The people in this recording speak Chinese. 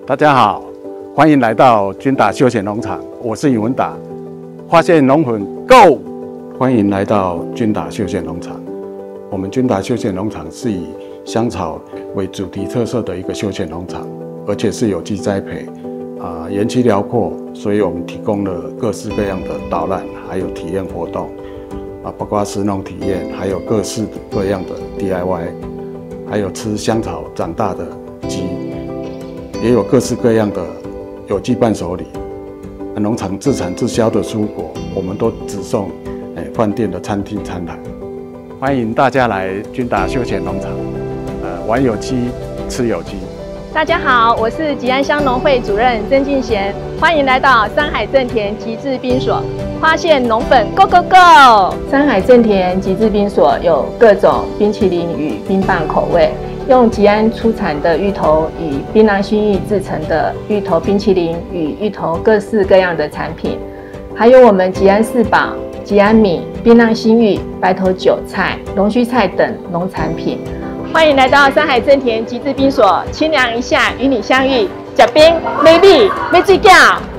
大家好，欢迎来到君达休闲农场，我是尹文达，发现农粉 Go！ 欢迎来到君达休闲农场。我们君达休闲农场是以香草为主题特色的一个休闲农场，而且是有机栽培，园区辽阔，所以我们提供了各式各样的导览，还有体验活动，包括食农体验，还有各式各样的 DIY， 还有吃香草长大的鸡，也有各式各样的有机伴手礼。农场自产自销的蔬果，我们都只送饭店的餐厅餐台。欢迎大家来君达休闲农场，玩有机，吃有机。 大家好，我是吉安乡农会主任曾敬贤，欢迎来到山海正田极致冰所，发现农粉 Go Go Go！ 山海正田极致冰所有各种冰淇淋与冰棒口味，用吉安出产的芋头与槟榔心芋制成的芋头冰淇淋与芋头各式各样的产品，还有我们吉安四宝、吉安米、槟榔心芋、白头韭菜、龙须菜等农产品。欢迎来到山海正田极致冰所，清凉一下与你相遇，吃冰美丽美最好。